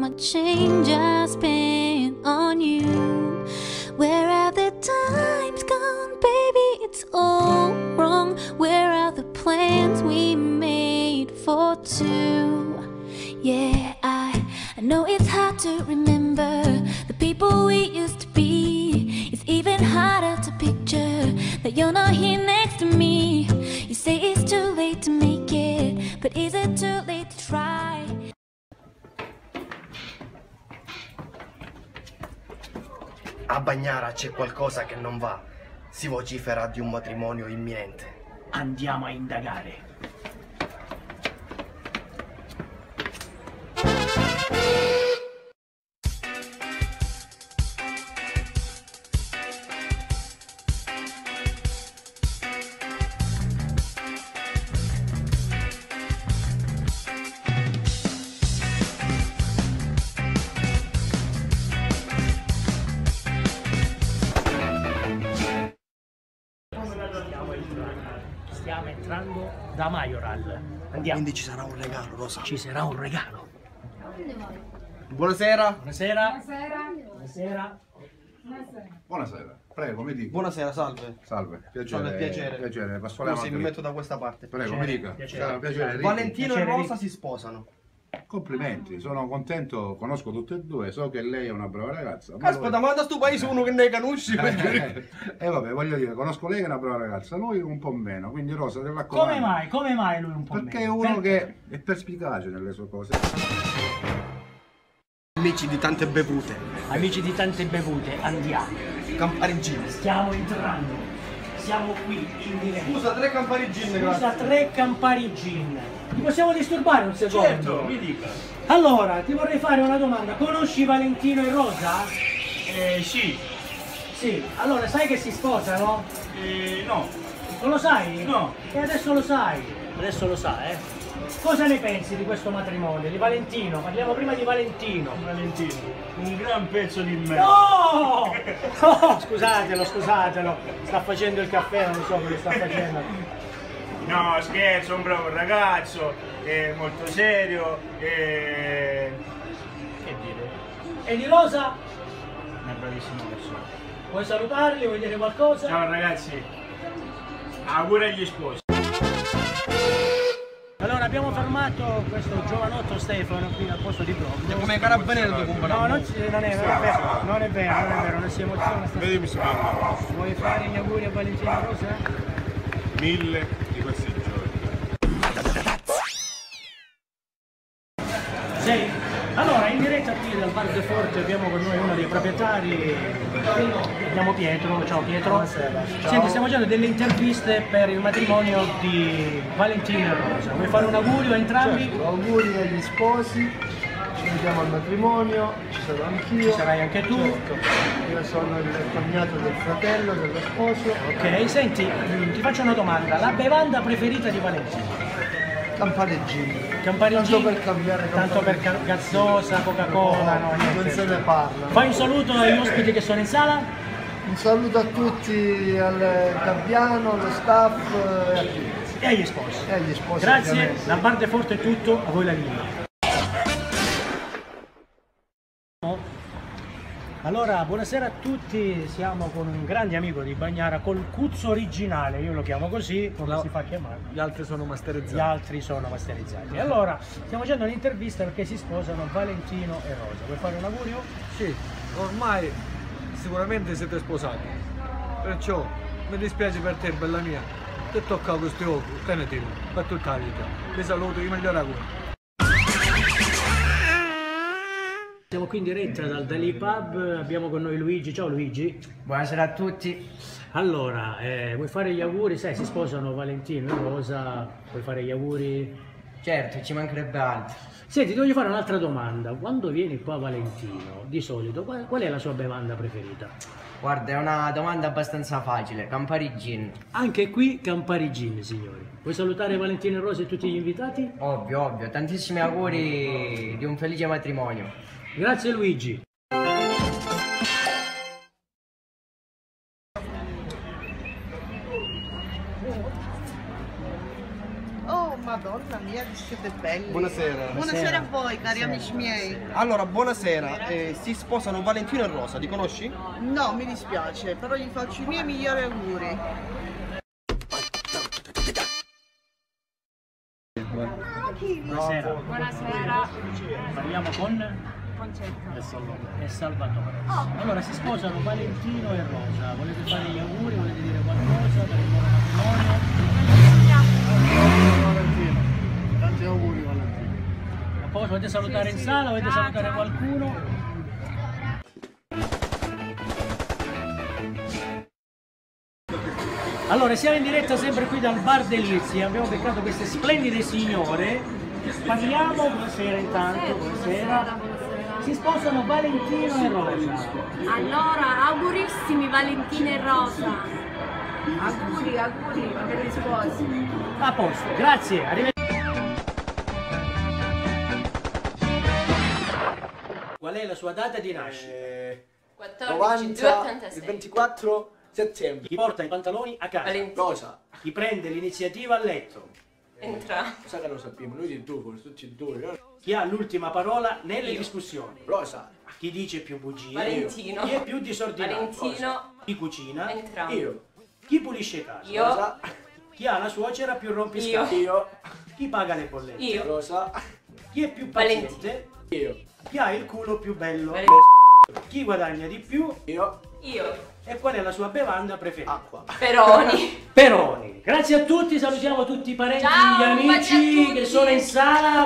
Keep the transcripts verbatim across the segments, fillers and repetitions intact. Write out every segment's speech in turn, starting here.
my change I spent on you. Where are the times gone, baby? It's all wrong. Where are the plans we made for two? Yeah, I, I know it's hard to remember the people we used to be. It's even harder to picture that you're not here next to me. You say it's too late to make it, but is it too late to try? A Bagnara c'è qualcosa che non va. Si vocifera di un matrimonio imminente. Andiamo a indagare. Stiamo entrando da Majoral. Andiamo. Quindi ci sarà un regalo, Rosa. Ci sarà un regalo. Buonasera. Buonasera. Buonasera. Buonasera, prego, mi dica. Buonasera, salve. Salve, piacere. Salve, piacere. Piacere, Pasquale Scusi, mi Amatri. metto da questa parte. Prego, Piacere, mi dica. piacere. Ciao, piacere, Ricky. Valentino Piacere, e Rosa Ricky. si sposano. Complimenti, sono contento, conosco tutte e due, so che lei è una brava ragazza. ma Aspetta, lui- ma da sto paese uno che ne conosci? E eh, vabbè, voglio dire, conosco lei che è una brava ragazza, lui un po' meno, quindi Rosa, te raccomando. Come mai? Come mai lui un po' Perché è meno? uno Perché? che è perspicace nelle sue cose. Amici di tante bevute. Amici di tante bevute, andiamo. Camparigine. Stiamo entrando. Siamo qui in diretta. Scusa, tre camparigine, grazie. Scusa, tre Campari Gin. Ti possiamo disturbare un secondo? Certo, mi dica. Allora, ti vorrei fare una domanda. Conosci Valentino e Rosa? Eh sì, Sì. Allora, sai che si sposano? eh, no, Non lo sai? No. E adesso lo sai. Adesso lo sai, eh? Cosa ne pensi di questo matrimonio? Di Valentino? Parliamo prima di Valentino. Valentino, un gran pezzo di merda. No! No, scusatelo, scusatelo. Sta facendo il caffè, non so cosa sta facendo. No, scherzo, un bravo ragazzo, è molto serio, è... che dire, E di Rosa? una bravissima persona. Vuoi salutarli? Vuoi dire qualcosa? Ciao ragazzi, auguri agli sposi. Allora abbiamo fermato questo giovanotto Stefano qui al posto di blog. Come carabinieri tu compari. No, non, ci- non, è, non è vero, non è vero, non è vero, non si emoziona. sta- Vedi, mi sono Vuoi fare gli auguri a Valentino e Rosa? mille di questi giorni. Sì. Allora, in diretta qui dal Bar de Forte abbiamo con noi uno dei proprietari, abbiamo Pietro, ciao Pietro. Buonasera. Senti, stiamo facendo delle interviste per il matrimonio di Valentino e Rosa. Vuoi fare un augurio a entrambi? Certo, auguri agli sposi, ci vediamo al matrimonio, ci sarò anch'io. Ci sarai anche tu. Certo, io sono il cognato del fratello, dello sposo. Ok, senti, mm, ti faccio una domanda. La bevanda preferita di Valentino? Campari Gin. Campari Tanto Gin? per cambiare Tanto per ca- gazzosa, Coca-Cola, no, non niente. se ne parla. Fai un saluto agli ospiti che sono in sala? Un saluto a tutti, al Gabbiano, allo staff eh, e a tutti. E agli sposi. E agli sposi. Grazie, ovviamente. da parte forte è tutto, a voi la linea. Allora, buonasera a tutti, siamo con un grande amico di Bagnara, col Cuzzo originale, io lo chiamo così, come si fa chiamare? Gli altri sono masterizzati. Gli altri sono masterizzati. Allora, stiamo facendo un'intervista perché si sposano Valentino e Rosa. Vuoi fare un augurio? Sì, ormai sicuramente siete sposati. Perciò mi dispiace per te, bella mia. Ti tocca questi occhi, tenetelo, per tutta la vita. Ti saluto, i migliori auguri. Siamo qui in diretta dal Dali Pub, abbiamo con noi Luigi. Ciao Luigi. Buonasera a tutti. Allora, eh, vuoi fare gli auguri? Sai, si sposano Valentino e Rosa, vuoi fare gli auguri? Certo, ci mancherebbe altro. Senti, ti voglio fare un'altra domanda. Quando vieni qua Valentino, di solito, qual, qual è la sua bevanda preferita? Guarda, è una domanda abbastanza facile. Campari Gin. Anche qui Campari Gin, signori. Vuoi salutare Valentino e Rosa e tutti gli invitati? Ovvio, ovvio. Tantissimi auguri di un felice matrimonio. Grazie Luigi. Oh Madonna mia, che siete belli. Buonasera. Buonasera a voi, cari amici miei. Allora, buonasera. Eh, si sposano Valentino e Rosa, li conosci? No, mi dispiace, però gli faccio i miei migliori auguri. Buonasera. Buonasera. Parliamo con Concetto. e Salvatore. Allora si sposano Valentino e Rosa. Volete fare gli auguri? Volete dire qualcosa per il loro matrimonio? Valentino, tanti auguri Valentino. A posto, volete salutare in sala? Volete salutare qualcuno? Allora, siamo in diretta sempre qui dal Bar Delizia, abbiamo beccato queste splendide signore, parliamo, buonasera intanto, buonasera, si sposano Valentino e Rosa. Allora, augurissimi Valentino e Rosa. Auguri, auguri per gli sposi. A posto, grazie, arrivederci. Qual è la sua data di nascita? Eh, quattordici due ottantasei. il ventiquattro settembre. Chi porta i pantaloni a casa? Valentino. Rosa. Chi prende l'iniziativa a letto? Entra. Sa che lo sappiamo, noi di due, tutti e due. No? Chi ha l'ultima parola nelle Io. discussioni? Rosa. Chi dice più bugie? Valentino. Chi è più disordinato? Valentino. Chi cucina? Entrambi. Io. Chi pulisce casa? Io. Rosa. Chi ha la suocera più rompiscatole? Io. Chi paga le bollette? Io. Rosa. Chi è più Valentino. paziente? Io. Chi ha il culo più bello? Valentino. Chi guadagna di più? Io. Io. E qual è la sua bevanda preferita? Acqua. Peroni. Peroni. Grazie a tutti, salutiamo tutti i parenti, Ciao, gli un bacio a amici tutti. che sono in sala.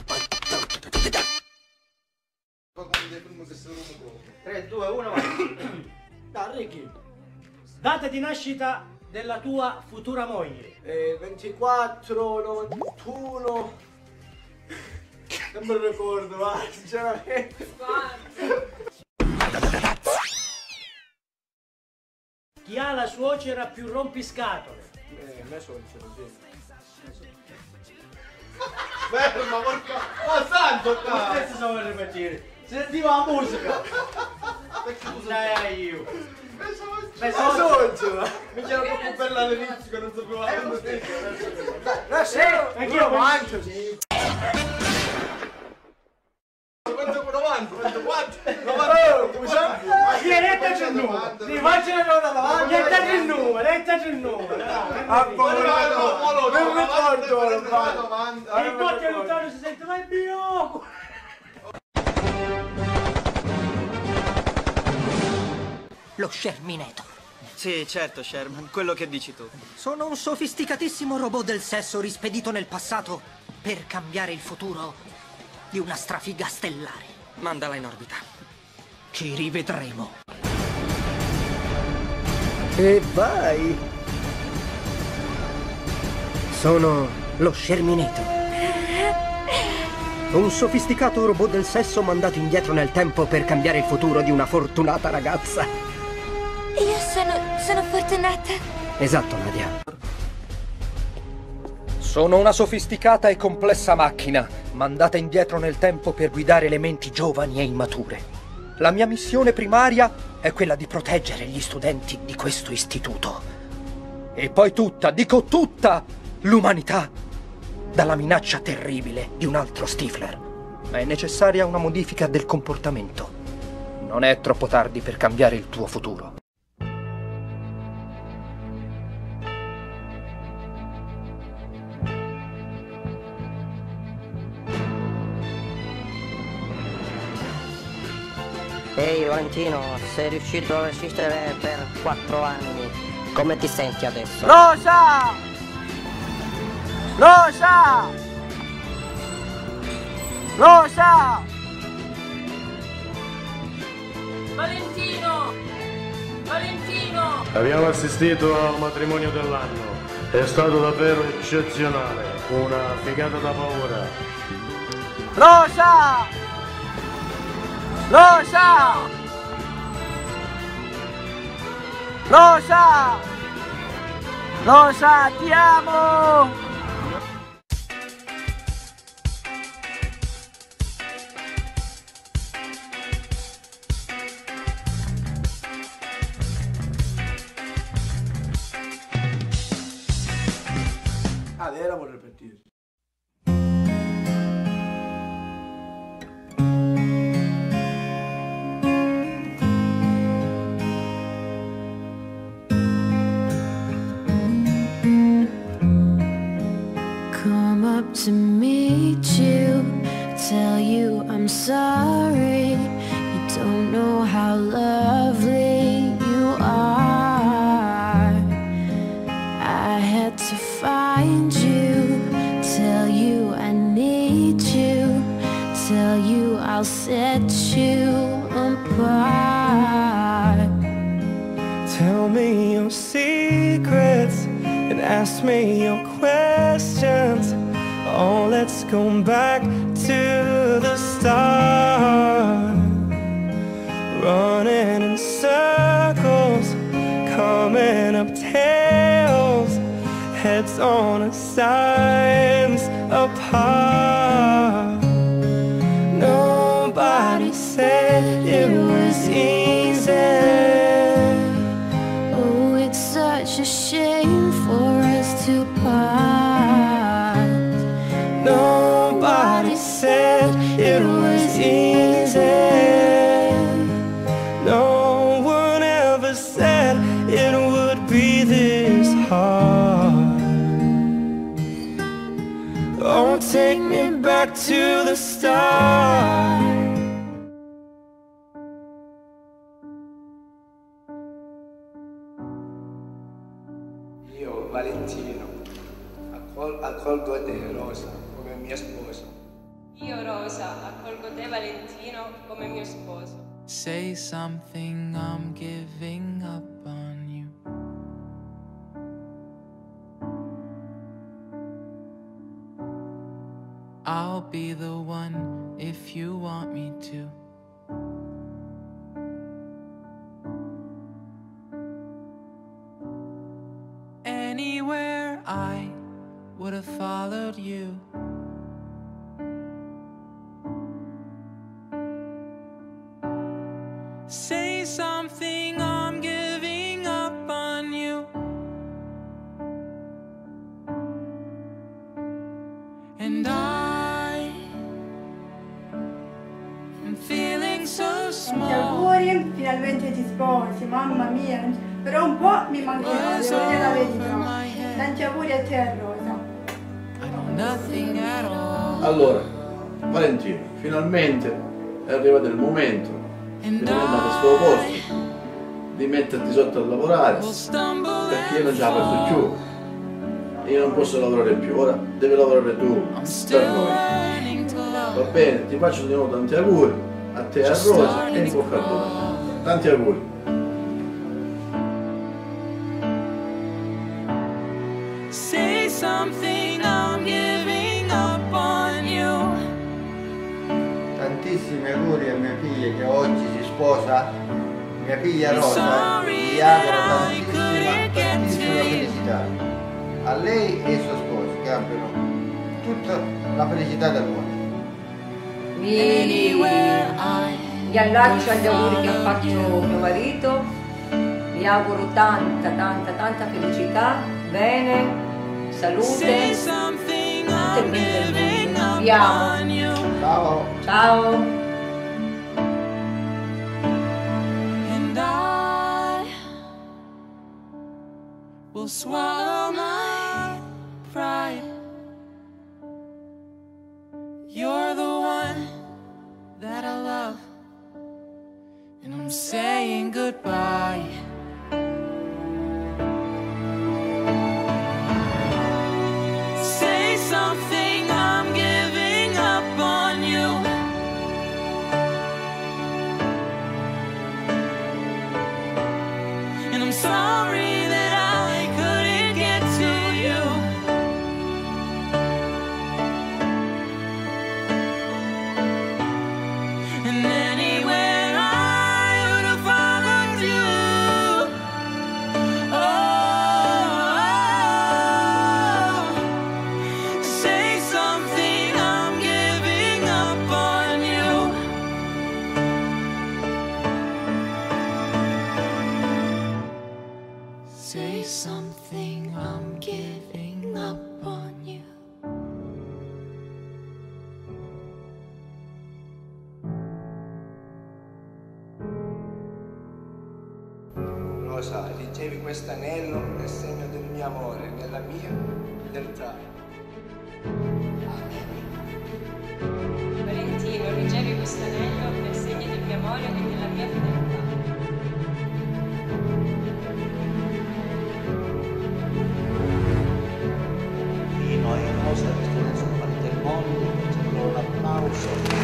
tre, due, uno, vai. Dai, Ricky. Data di nascita della tua futura moglie. Eh, ventiquattro, novantuno. Non me lo ricordo, ma sinceramente. Chi ha la suocera più rompiscatole? Eh, me suocero, sì. Ferma, porca. Ma santo qua. Questo stavo per ripetere. Si sentiva la musica. Dai io. Me suocero. Mi c'era proprio bella all'inizio che non sapevo la musica. Lascia. Anch'io quanto? Quanto novanta? Quanto quanto? Vieni, lettaci il numero. Sì, faccene una davanti. Lettaci il numero, lettaci il numero. Ah, non ricordo. Il botte lontano si sente, ma è mio. Lo Sherminator. Sì, certo, Sherman, quello che dici tu. Sono un sofisticatissimo robot del sesso rispedito nel passato per cambiare il futuro di una strafiga stellare. Mandala in orbita. Ci rivedremo. E vai! Sono lo Sherminator. Un sofisticato robot del sesso mandato indietro nel tempo per cambiare il futuro di una fortunata ragazza. Io sono... sono fortunata. Esatto, Nadia. Sono una sofisticata e complessa macchina, mandata indietro nel tempo per guidare le menti giovani e immature. La mia missione primaria è quella di proteggere gli studenti di questo istituto. E poi tutta, dico tutta, l'umanità dalla minaccia terribile di un altro Stifler. Ma è necessaria una modifica del comportamento. Non è troppo tardi per cambiare il tuo futuro. Ehi Valentino, sei riuscito a resistere per quattro anni. Come ti senti adesso? Rosa! Rosa! Rosa! Valentino! Valentino! Abbiamo assistito al matrimonio dell'anno. È stato davvero eccezionale. Una figata da paura. Rosa! Rosa! Rosa! Rosa, ti amo! Ah, era vorrei per dire. come up to meet you, tell you I'm sorry. You don't know how lovely you are. I had to find you, tell you I need you, tell you I'll set you apart. Tell me your secrets and ask me your questions. Oh, let's go back to the start. Running in circles, coming up tails, heads on sides apart. Nobody said it was easy. Oh, it's such a shame for us to part. Nobody said it was easy. No one ever said it would be this hard. Oh, take me back to the start. Io, Valentino, accol- accolgo te, Rosa, come mia sposa. Io, Rosa, accolgo te, Valentino, come mio sposo. Say something, I'm giving up on you. I'll be the one if you want me to. Anywhere I would have followed you. Say something, I'm giving up on you. And I am feeling so small. Tanti auguri, finalmente ti sposi, mamma mia, però un po' mi mancherà, devo dire la verità. Tanti auguri a te e Rosa. Allora, Valentino, finalmente è arrivato il momento di prendere questo posto, di metterti sotto a lavorare, perché io non ce la faccio più, io non posso lavorare più, ora devi lavorare tu per noi. Va bene, ti faccio di nuovo tanti auguri a te e a Rosa e in bocca al lupo. Tanti auguri. Say something, I'm giving up on you. Tantissimi auguri a mia figlia che oggi si sposa, mia figlia Rosa, gli auguro tantissima, tantissima felicità. A lei e ai suoi sposi che abbiano tutta la felicità del mondo. Mi, mi allaccio agli auguri che ha fatto mio marito, vi auguro tanta, tanta, tanta felicità, bene, salute, tutte il bene del mondo. Vi amo. Ciao. Ciao. And I will swallow my pride. You're the one that I love, and I'm saying goodbye. Say something, I'm giving up on you. And I'm sorry that I couldn't get to you. And anywhere I would have followed you. Oh, say something, I'm giving up on you. Say something, I'm giving up on you. Rosa, ricevi questo anello, è segno del mio amore, della mia fedeltà. matrimonio e della mia fedeltà. Pino e Rosa, che sono parte del mondo, facciamo un applauso.